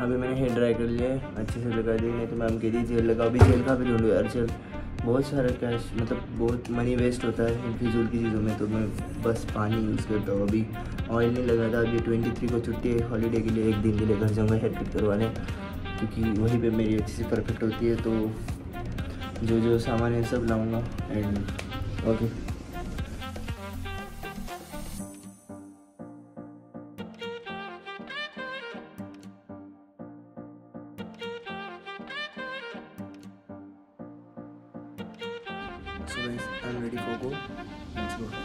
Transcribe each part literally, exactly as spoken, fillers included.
अभी मैंने hair dry कर लिया है, अच्छे से लगा दी। नहीं तो मैम कह दी जेल लगा, अभी जेल का भी ढूंढो यार। जेल बहुत सारा कैश, मतलब बहुत मनी वेस्ट होता है इन फिजूल की चीज़ों में, तो मैं बस पानी यूज़ करता हूँ। अभी ऑयल नहीं लगा था। अभी ट्वेंटी थ्री को छुट्टी है हॉलीडे के लिए, एक दिन के लिए घर जाऊँगा हेयर कट करवाने, क्योंकि वहीं पे मेरी अच्छी सी परफेक्ट होती है। तो जो जो सामान है सब लाऊँगा and okay. So guys, I'm ready for go. Let's go.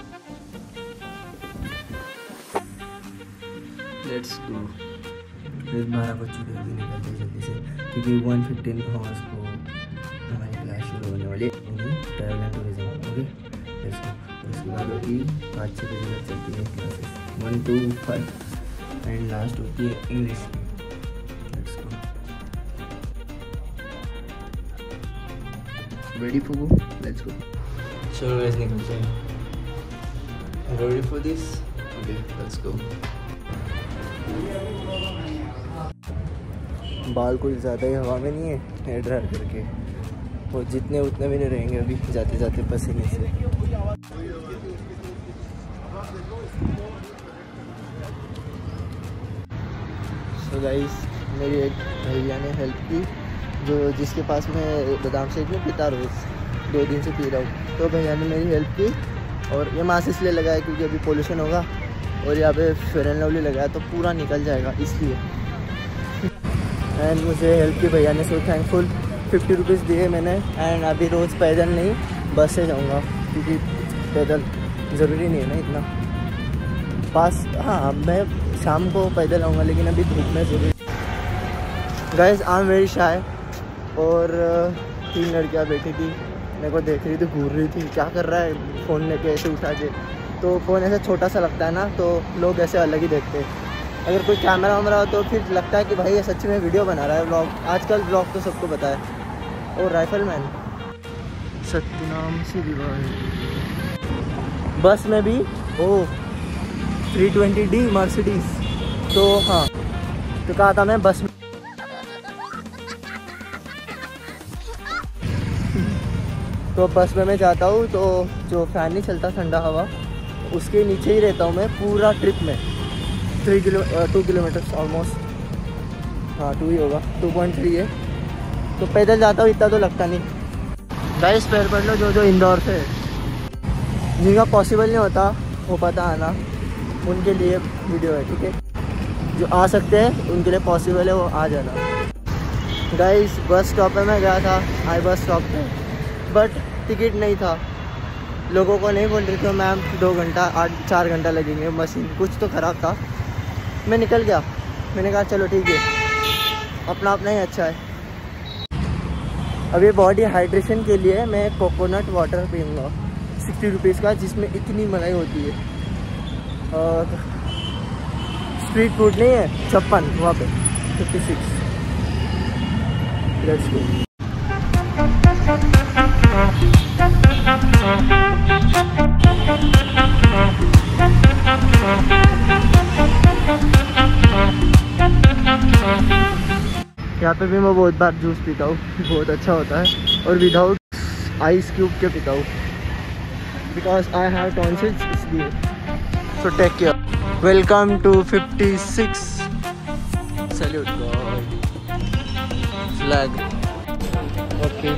Let's go. फिर बारह बज चुके हैं, निकलते जल्दी से, क्योंकि वन फिफ्टीन हॉर्स को हमारी क्लास शुरू होने वाली है travel and tourism. Okay let's go. उसके बाद होगी पाँच छः बजे तक चलती है classes, one two five and last होती है इंग्लिश की। Let's go. Ready for go? Let's go. चलो गाइस निकलते हैं। Ready for this? Okay let's go. बाल कुछ ज़्यादा ही हवा में नहीं है हेयर ड्राई करके, वो जितने उतने भी नहीं रहेंगे अभी जाते जाते पसीने से। सो गाइस मेरी एक भैया ने हेल्प की, जो जिसके पास मैं बादाम शेक में पीता रोज़, दो दिन से पी रहा हूँ। तो भैया ने मेरी हेल्प की, और ये मास्क इसलिए लगाया क्योंकि अभी पोल्यूशन होगा, और यहाँ पे फेयर एंड लवली लगाया तो पूरा निकल जाएगा इसलिए। एंड मुझे हेल्प की भैया ने, सो थैंकफुल। फिफ्टी रुपीज़ दिए मैंने। एंड अभी रोज़ पैदल नहीं बस से जाऊँगा, क्योंकि पैदल ज़रूरी नहीं है ना इतना पास। हाँ मैं शाम को पैदल आऊँगा, लेकिन अभी धूप में ज़रूरी। Guys I am very shy, और तीन लड़कियाँ बैठी थी मेरे को देख रही थी, घूर रही थी, क्या कर रहा है फ़ोन लेके ऐसे उठा के। तो फ़ोन ऐसे छोटा सा लगता है ना, तो लोग ऐसे अलग ही देखते हैं। अगर कोई कैमरा वैमरा हो तो फिर लगता है कि भाई ये सच में वीडियो बना रहा है, व्लॉग। आजकल व्लॉग तो सबको पता है। और राइफलमैन सत्यनाम से विवाह बस में भी O three twenty D Mercedes. तो हाँ, तो कहा था मैं बस में तो बस में मैं जाता हूँ, तो जो फैन नहीं चलता ठंडा हवा, उसके नीचे ही रहता हूँ मैं पूरा ट्रिप में। Three kilo two kilometres almost, हाँ टू ही होगा, टू पॉइंट थ्री है। तो पैदल जाता हूँ, इतना तो लगता नहीं। गाइस पैर पढ़ लो जो जो इंदौर से जिनका पॉसिबल नहीं होता हो पाता आना, उनके लिए वीडियो है, ठीक है। जो आ सकते हैं उनके लिए पॉसिबल है, वो आ जाना। गाइस बस स्टॉप पे मैं गया था, आई बस स्टॉप पे, बट टिकट नहीं था। लोगों को नहीं बोल रही थी मैम दो घंटा आठ चार घंटा लगेंगे, मशीन कुछ तो ख़राब था। मैं निकल गया, मैंने कहा चलो ठीक है, अपना अपना ही अच्छा है। अभी बॉडी हाइड्रेशन के लिए मैं कोकोनट वाटर पीऊँगा सिक्सटी रुपीज़ का, जिसमें इतनी मलाई होती है। और स्ट्रीट फूड नहीं है छप्पन, वहाँ पे फिफ्टी सिक्स। Let's go. यहाँ पे भी मैं बहुत बार जूस पीता हूँ, बहुत अच्छा होता है, और विदाउट आइस क्यूब के पीता हूँ, बिकॉज आई हैव टॉन्सिल्स, इसलिए। So take care. Welcome to fifty six. Salute flag. Okay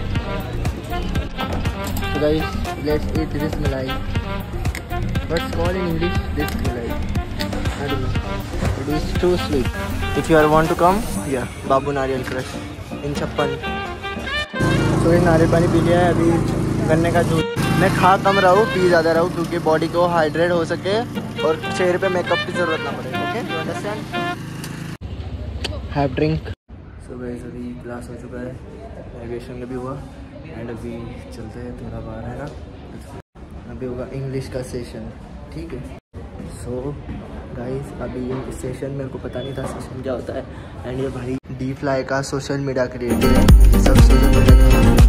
so guys, let's eat this malai. What's called in English this malai? I don't know. It is too sweet. If you want to come here, Babu Nariyal Fresh in छप्पन। तो ये नारियल पानी P लिया है, अभी गन्ने का जूस। मैं खा कम रहा हूँ, पी ज़्यादा रहा हूँ, क्योंकि बॉडी को हाइड्रेट हो सके और चेहरे पे मेकअप की ज़रूरत ना पड़े। Okay you understand? Have drink. So guys अभी क्लास हो चुका है, नेविगेशन भी हुआ, एंड अभी चलते हैं थोड़ा बाहर, है ना। अभी होगा इंग्लिश का सेशन, ठीक है। सो गाइस अभी ये सेशन मेरे को पता नहीं था सेशन क्या होता है, एंड ये भाई डी फ्लाई का सोशल मीडिया क्रिएटर है, सब सोशल मीडिया